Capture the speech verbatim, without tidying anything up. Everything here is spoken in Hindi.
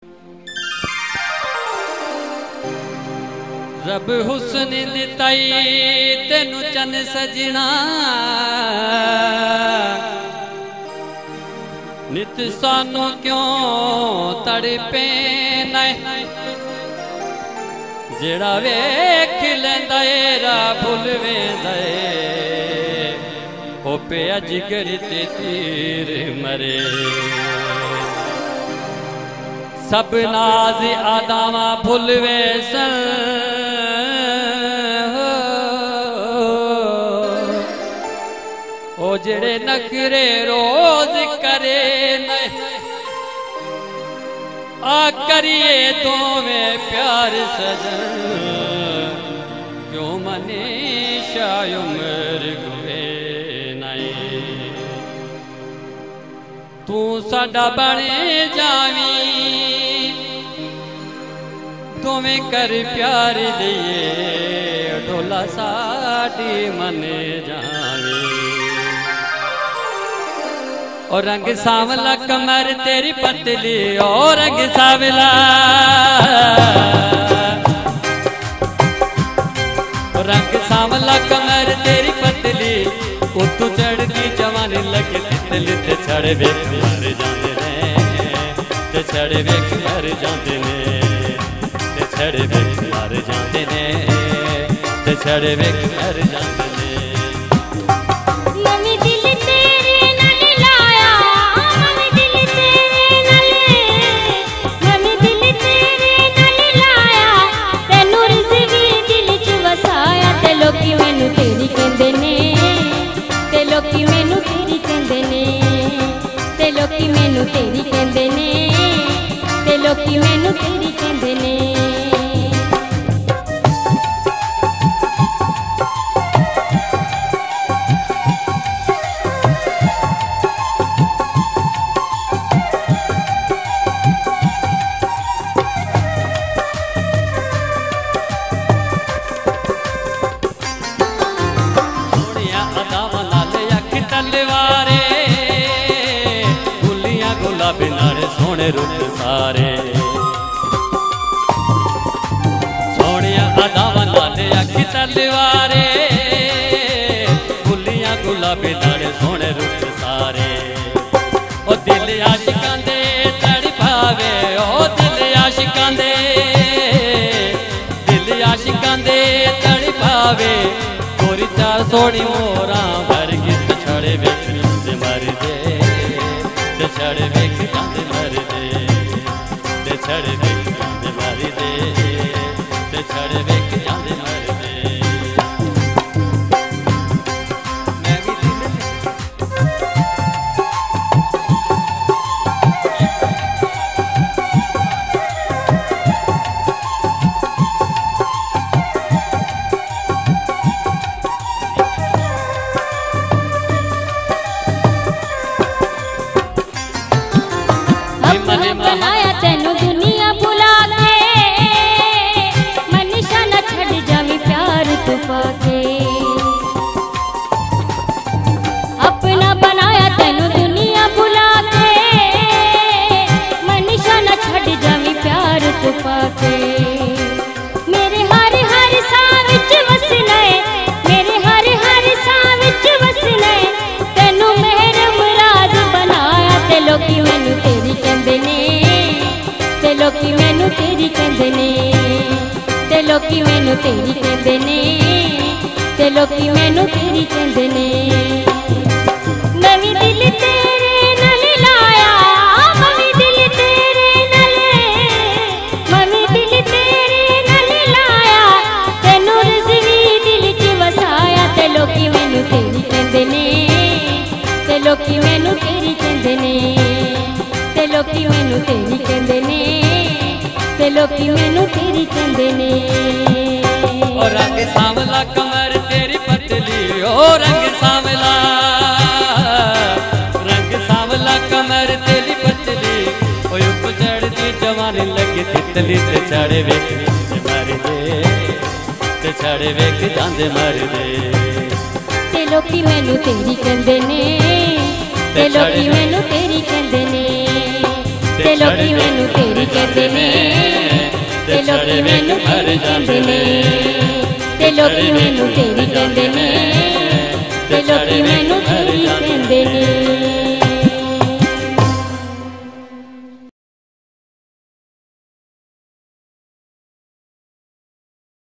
रब हुस्न दिताई तेनू चन सजना नित सानू क्यों तड़पे न जेड़ा वेख लेंदा रा भुल वेंदा ओ पे अजगर ते तीर मरे सब नाज आदामा भुल वेसन ओ जेड़े नखरे रोज करे न आ करिए तो में प्यार सजन क्यों मने शायुमर गुए नहीं तू साडा बने जावी तुम्हें कर प्यार दिए ढोला साडी मने जावी और रंग सावला कमर तेरी पतली और रंग सावला और रंग सावला कमर तेरी पतली उतू चढ़ती जवानी लगे तितली ते छड़ वेख मर जाते ने ते छड़ वेख मर जाते ने ते छड़ वेख मर जाते ने ते छड़ वेख मर जाते ने लोकी मैनू तेरी कहंदे ने ते लोकी मैनू तेरी कहंदे ने सोनिया अदावा नाल अख तलवारे गुलाबी नारे सोने रुख सारे सोनिया अदावा नाले अखी तलवारे गुलियां गुलाबी नारे सोने रुख सारे ओ दिल आशिकां दे तड़पावे ओ दिल आशिकां दे दिल आशिकां दे तड़पावे गोरी चार सोनी मोरा वर्गी छड़े वेख ते मर दे ते छड़ वेख जांदे मर दे ते छड़ वेख जांदे मर दे ते छड़ वेख जांदे मर दे मैं भी बनाया तेनू दुनिया बुला के मनीषा न छड़ जावी प्यार तू पाके अपना बनाया तेनू दुनिया बुला के मनीषा न छड़ जावी प्यार तू पाके मेरे हर हर साह विच वसना है मेरे हर हर साह विच वसना है तेनू मेहर मुराद बनाया ते लोकी मैनू तेरी कहंदे ने ते लोकी मैनू तेरी कहंदे ने ते लोकी मैनू तेरी कहंदे ने ते लोकी मैनू तेरी कहंदे ने मैं भी दिल तेरे नाल लाया मैं भी दिल तेरे नाल मैं भी दिल तेरे नाल लाया तेनू रज़वी दिल च वसाया ते लोकी मैनू तेरी कहंदे ने ते लोकी मैनू तेरी कहंदे ने ते लोकी मैनू तेरी कहंदे ने ते लोकी मैनू तेरी कहंदे ने ओ रंग सांवला कमर तेरी पतली ओ रंग सांवला रंग सांवला कमर तेरी पतली ओ उप चढ़ती जवानी लगी तितली ते छड़े वेख ते मर दे ते छड़े वेख जांदे मर दे ते लोकी मैनू तेरी कहंदे ने ते लोकी मैनू तेरी कहंदे ने ते लोकी मैनू तेरी कहते ने ते लोकी मैनू तेरी कहते ने ते लोकी मैनू तेरी कहते ने ते लोकी मैनू तेरी कहते ने।